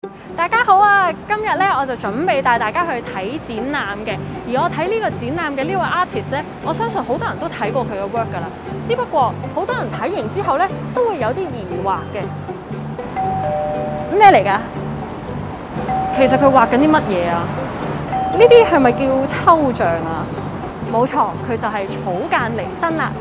大家好啊！今日咧我就準備帶大家去睇展覽嘅，而我睇呢個展覽嘅呢位 artist 咧，我相信好多人都睇過佢嘅 work 㗎啦。只不過好多人睇完之後咧，都會有啲疑惑嘅。咩嚟㗎？其實佢畫緊啲乜嘢啊？呢啲係咪叫抽象啊？冇錯，佢就係草間彌生啦。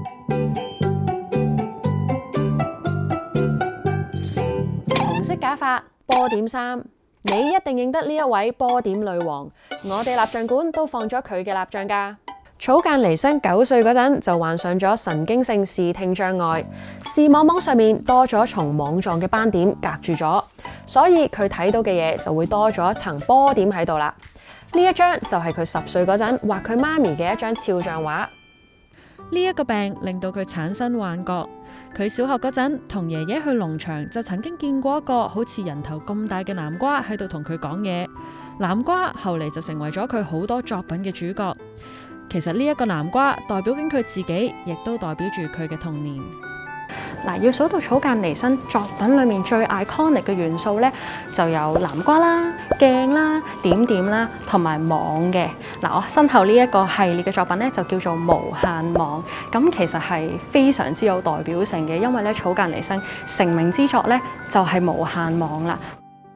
紅色假髮。波點衫，你一定認得呢一位波點女王。我哋蠟像館都放咗佢嘅蠟像㗎。草間彌生9歲嗰陣就患上咗神經性視聽障礙，視網膜上面多咗重網狀嘅斑點隔住咗，所以佢睇到嘅嘢就會多咗一層波點喺度啦。呢一張就係佢10歲嗰陣畫佢媽咪嘅一張肖像畫。 呢一個病令到佢產生幻覺。佢小學嗰陣同爺爺去農場，就曾經見過一個好似人頭咁大嘅南瓜喺度同佢講嘢。南瓜後嚟就成為咗佢好多作品嘅主角。其實呢一個南瓜代表緊佢自己，亦都代表住佢嘅童年。 嗱，要數到草間彌生作品裏面最 iconic 嘅元素咧，就有南瓜啦、鏡啦、點點啦，同埋網嘅。嗱，我身後呢一個系列嘅作品咧，就叫做無限網。咁其實係非常之有代表性嘅，因為咧草間彌生成名之作咧就係無限網啦。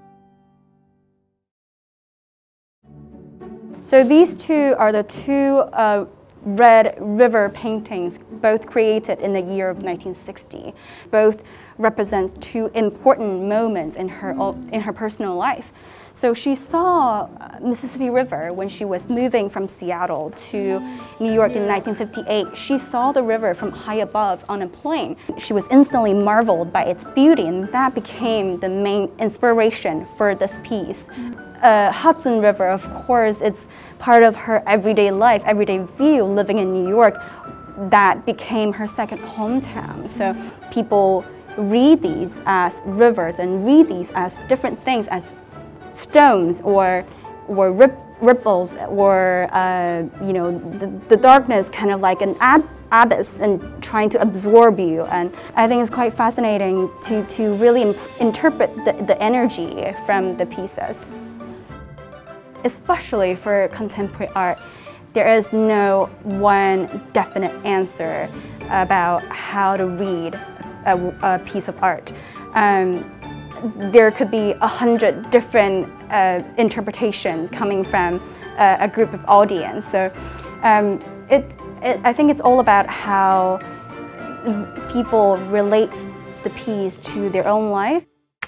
So these two are the two red river paintings, both created in the year of 1960. Both represents two important moments in her personal life. So she saw Mississippi River when she was moving from Seattle to New York in 1958. She saw the river from high above on a plane. She was instantly marveled by its beauty, and that became the main inspiration for this piece. Hudson River, of course, it's part of her everyday life, everyday view, living in New York. That became her second hometown. So people read these as rivers and read these as different things, as stones or ripples, or the darkness, kind of like an abyss and trying to absorb you. And I think it's quite fascinating to really interpret the energy from the pieces. Especially for contemporary art, there is no one definite answer about how to read a piece of art. There could be 100 different interpretations coming from a group of audience. So I think it's all about how people relate the piece to their own life.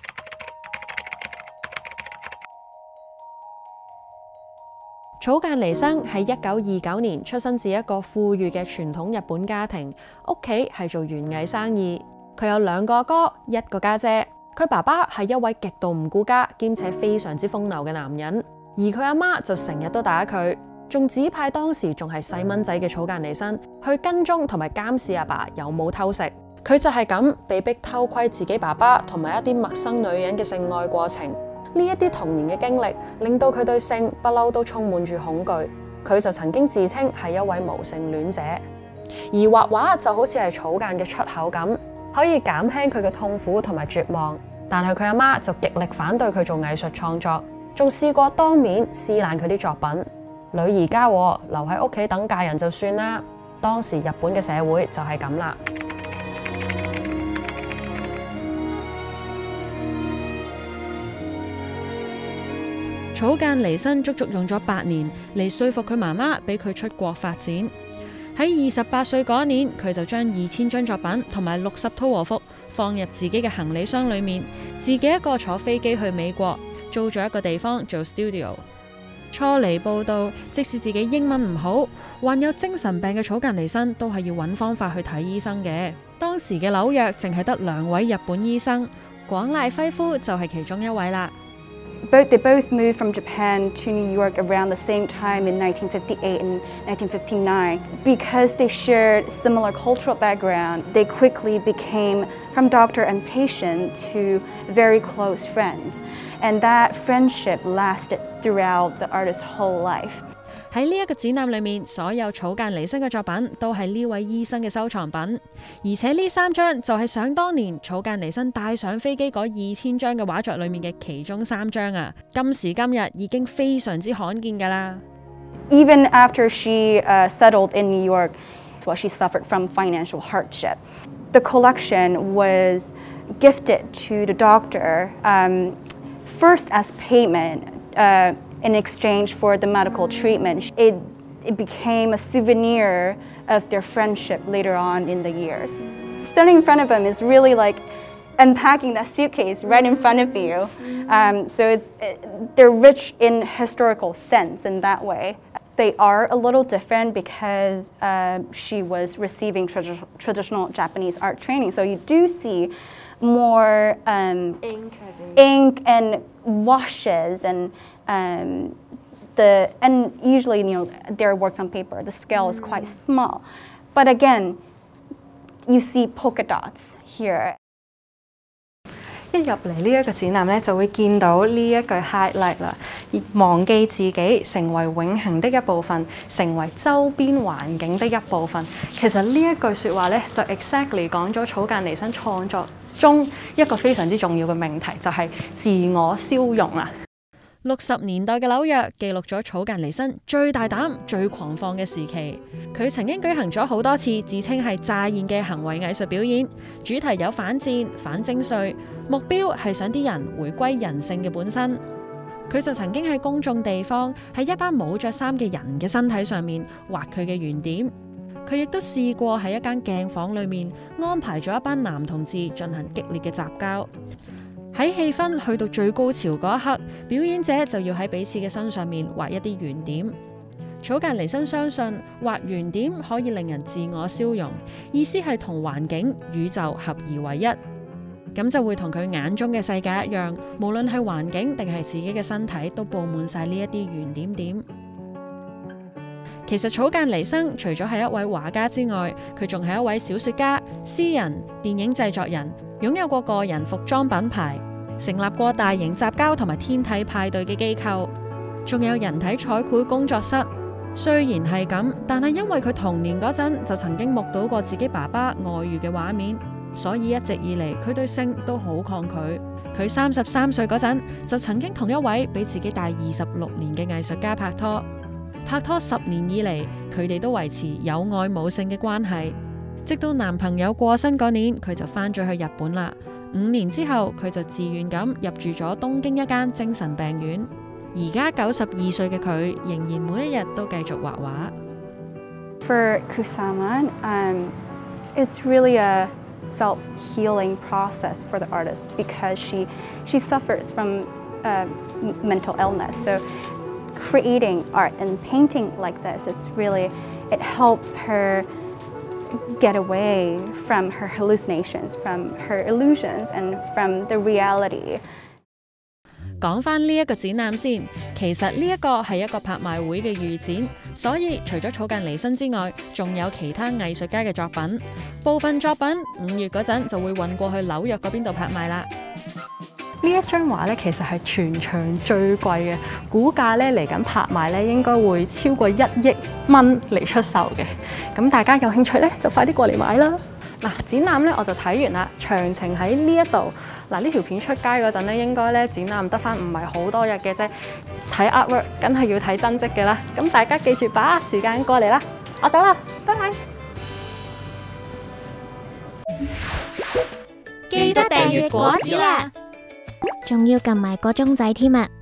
草間彌生喺1929年出生自一個富裕嘅傳統日本家庭，屋企係做園藝生意。佢有2個哥，1個家姐。佢爸爸係一位極度唔顧家兼且非常之風流嘅男人，而佢阿媽就成日都打佢，仲指派當時仲係細蚊仔嘅草間彌生去跟蹤同埋監視阿爸有冇偷食。佢就係咁被逼偷窺自己爸爸同埋一啲陌生女人嘅性愛過程。呢一啲童年嘅經歷，令到佢對性不嬲都充滿住恐懼。佢就曾經自稱係一位無性戀者，而畫畫就好似係草間嘅出口咁，可以減輕佢嘅痛苦同埋絕望。但係佢阿媽就極力反對佢做藝術創作，仲試過當面撕爛佢啲作品。女兒家留喺屋企等嫁人就算啦。當時日本嘅社會就係咁啦。 草間彌生足足用咗8年嚟說服佢媽媽俾佢出國發展。喺28歲嗰年，佢就將2000張作品同埋60套和服放入自己嘅行李箱裏面，自己一個坐飛機去美國，租咗一個地方做 studio。初嚟報道，即使自己英文唔好，患有精神病嘅草間彌生都係要揾方法去睇醫生嘅。當時嘅紐約淨係得2位日本醫生，廣瀨輝夫就係其中一位啦。 They both moved from Japan to New York around the same time in 1958 and 1959. Because they shared similar cultural background, they quickly became from doctor and patient to very close friends. And that friendship lasted throughout the artist's whole life. 喺呢一個展覽裏面，所有草間彌生嘅作品都係呢位醫生嘅收藏品，而且呢3張就係想當年草間彌生帶上飛機嗰2000張嘅畫作裏面嘅其中3張啊！今時今日已經非常之罕見㗎啦。 Even after she settled in New York, well, she suffered from financial hardship. The collection was gifted to the doctor first as payment in exchange for the medical treatment. It became a souvenir of their friendship later on in the years. Standing in front of them is really like unpacking that suitcase right in front of you. So they're rich in historical sense in that way. They are a little different because she was receiving traditional Japanese art training. So you do see more ink and washes and usually they're worked on paper. The scale is quite small, but again, you see polka dots here. 一入嚟呢一個展覽咧，就會見到呢一句 highlight 啦，忘記自己，成為永恆的一部分，成為周邊環境的一部分。其實呢一句説話咧，就 exactly 講咗草間彌生創作中一個非常之重要嘅命題，就係自我消融啦。 60年代嘅紐約記錄咗草間彌生最大膽、最狂放嘅時期。佢曾經舉行咗好多次自稱係乍現嘅行為藝術表演，主題有反戰、反徵稅，目標係想啲人回歸人性嘅本身。佢就曾經喺公眾地方喺一班冇着衫嘅人嘅身體上面畫佢嘅圓點。佢亦都試過喺一間鏡房裏面安排咗一班男同志進行激烈嘅雜交。喺氣氛去到最高潮嗰一刻，表演者就要喺彼此嘅身上面畫一啲圓點。草間彌生相信畫圓點可以令人自我消融，意思係同環境、宇宙合而為一，咁就會同佢眼中嘅世界一樣，無論係環境定係自己嘅身體都佈滿晒呢一啲圓點點。其實草間彌生除咗係一位畫家之外，佢仲係一位小說家、詩人、電影製作人，擁有過個人服裝品牌，成立過大型雜交同埋天體派對嘅機構，仲有人體彩繪工作室。雖然係咁，但係因為佢童年嗰陣就曾經目睹過自己爸爸外遇嘅畫面，所以一直以嚟佢對性都好抗拒。佢33歲嗰陣就曾經同一位比自己大26年嘅藝術家拍拖10年以嚟，佢哋都維持有愛冇性嘅關係。直到男朋友過身嗰年，佢就翻咗去日本啦。5年之後，佢就自願咁入住咗東京一間精神病院。而家92歲嘅佢，仍然每一日都繼續畫畫。 For Kusama, it's really a self-healing process for the artist because she suffers from mental illness. So creating art and painting like this, it helps her get away from her hallucinations, from her illusions, and from the reality. 講返呢一個展覽先，其實呢一個係一個拍賣會嘅預展，所以除咗草間彌生之外，仲有其他藝術家嘅作品。部分作品5月嗰陣就會運過去紐約嗰邊度拍賣啦。 呢一張畫咧，其實係全場最貴嘅，估價咧嚟緊拍賣咧應該會超過1億蚊嚟出售嘅。咁大家有興趣咧，就快啲過嚟買啦！嗱，展覽咧我就睇完啦，詳情喺呢一度。嗱，呢條片出街嗰陣咧，應該咧展覽得返唔係好多日嘅啫。睇 artwork 梗係要睇真跡嘅啦。咁大家記住把握時間過嚟啦！我走啦，拜拜。 記得訂閱果子啦，仲要撳埋個鐘仔添啊！